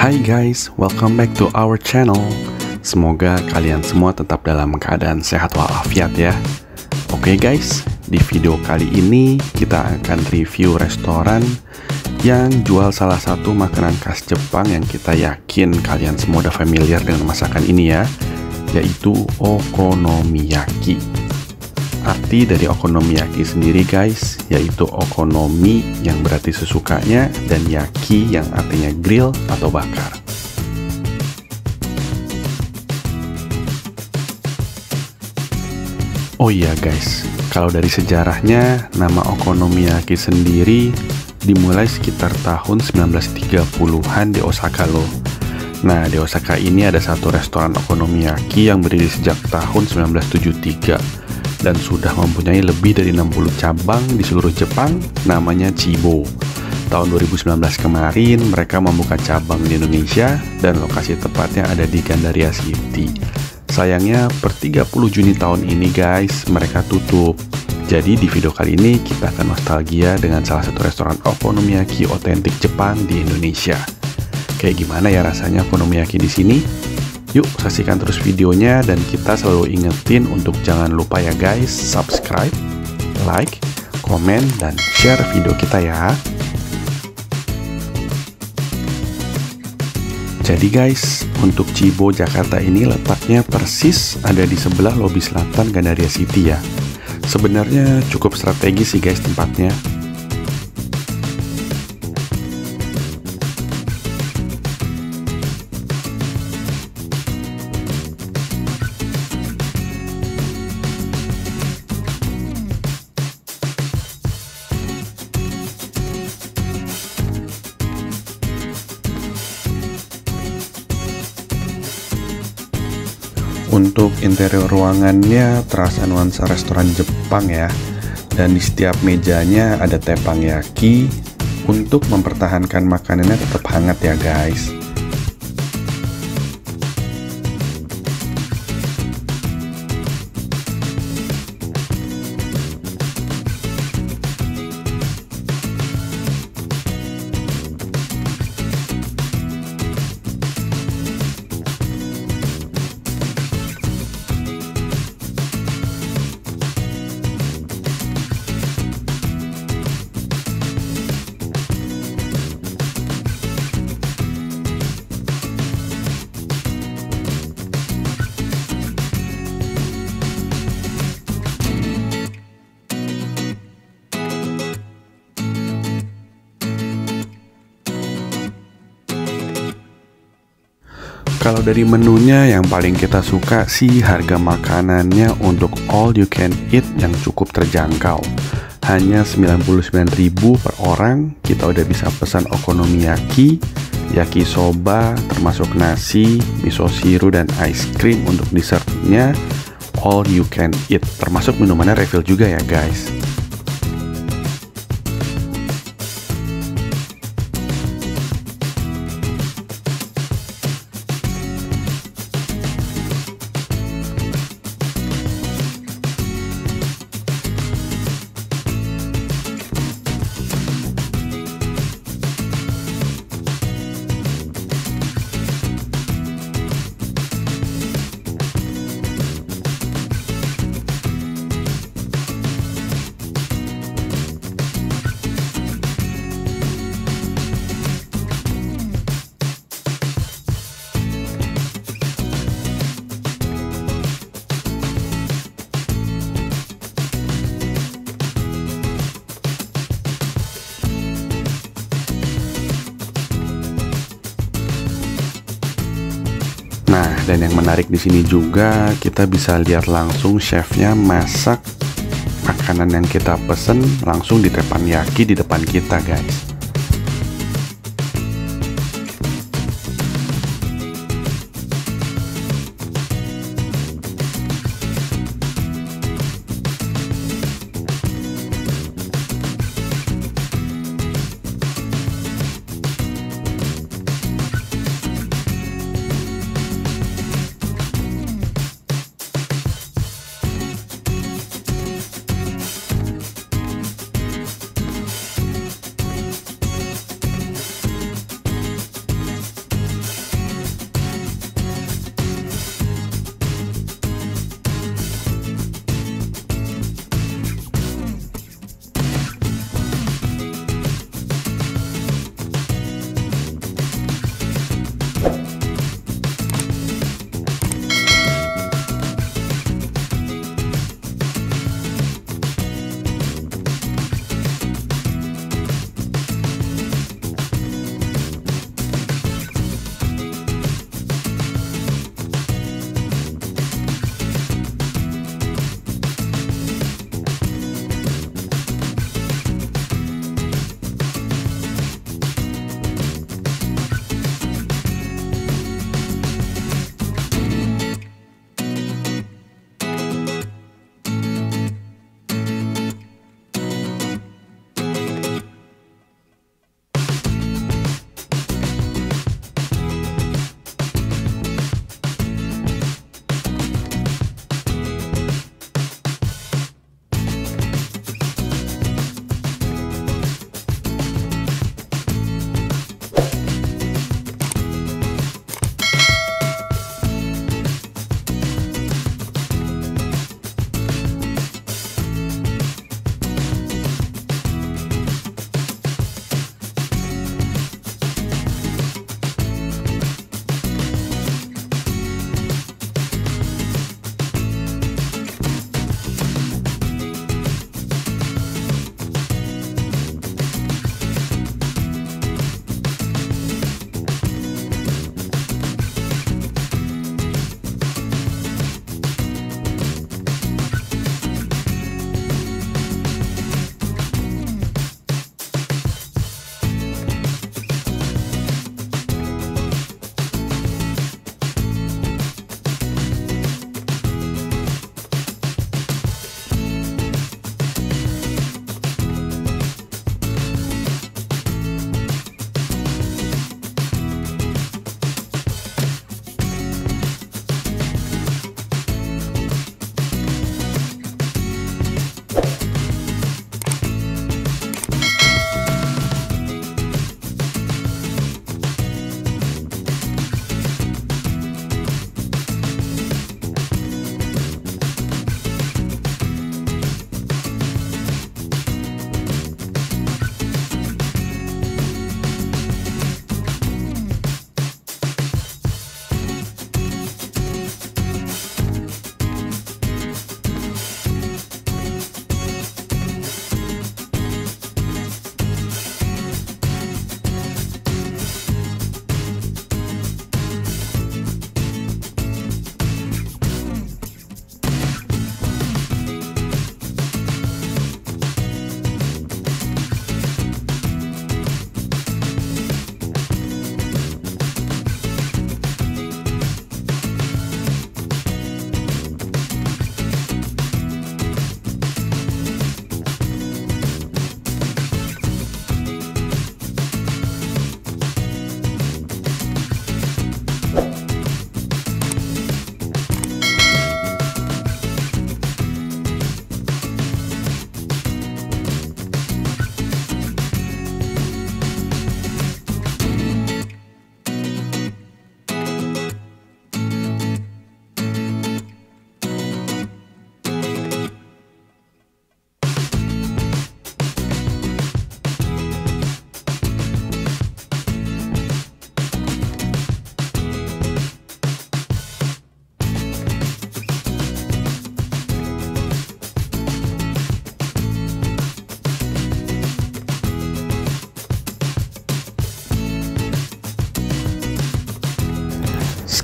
Hai guys, welcome back to our channel. Semoga kalian semua tetap dalam keadaan sehat walafiat ya. Oke guys, di video kali ini kita akan review restoran yang jual salah satu makanan khas Jepang yang kita yakin kalian semua udah familiar dengan masakan ini ya, yaitu okonomiyaki. Arti dari okonomiyaki sendiri guys, yaitu okonomi yang berarti sesukanya dan yaki yang artinya grill atau bakar. Oh iya guys, kalau dari sejarahnya, nama okonomiyaki sendiri dimulai sekitar tahun 1930-an di Osaka loh. Nah, di Osaka ini ada satu restoran okonomiyaki yang berdiri sejak tahun 1973 dan sudah mempunyai lebih dari 60 cabang di seluruh Jepang, namanya Chibo. Tahun 2019 kemarin mereka membuka cabang di Indonesia dan lokasi tepatnya ada di Gandaria City. Sayangnya per 30 Juni tahun ini guys, mereka tutup. Jadi di video kali ini kita akan nostalgia dengan salah satu restoran okonomiyaki otentik Jepang di Indonesia. Kayak gimana ya rasanya okonomiyaki di sini? Yuk saksikan terus videonya, dan kita selalu ingetin untuk jangan lupa ya guys, subscribe, like, komen, dan share video kita ya. Jadi guys, untuk Chibo Jakarta ini letaknya persis ada di sebelah lobi selatan Gandaria City ya. Sebenarnya cukup strategis sih guys tempatnya. Untuk interior ruangannya terasa nuansa restoran Jepang ya, dan di setiap mejanya ada teppanyaki untuk mempertahankan makanannya tetap hangat ya guys. Kalau dari menunya yang paling kita suka sih harga makanannya untuk all you can eat yang cukup terjangkau. Hanya 99.000 per orang kita udah bisa pesan okonomiyaki, yakisoba, termasuk nasi, miso siru, dan ice cream untuk dessertnya all you can eat. Termasuk minumannya refill juga ya guys. Nah, dan yang menarik di sini juga kita bisa lihat langsung chefnya masak makanan yang kita pesen langsung di teppanyaki di depan kita guys.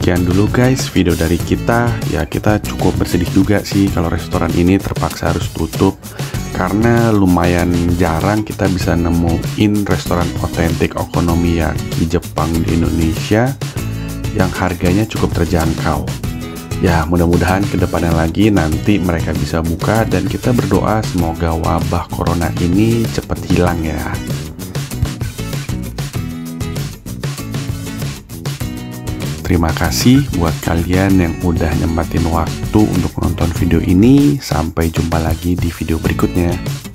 sekian dulu guys video dari kita. Ya kita cukup bersedih juga sih kalau restoran ini terpaksa harus tutup, karena lumayan jarang kita bisa nemuin restoran otentik okonomiyaki Jepang di Indonesia yang harganya cukup terjangkau. Ya mudah-mudahan kedepannya lagi nanti mereka bisa buka, dan kita berdoa semoga wabah corona ini cepat hilang ya. Terima kasih buat kalian yang udah nyempetin waktu untuk nonton video ini. Sampai jumpa lagi di video berikutnya.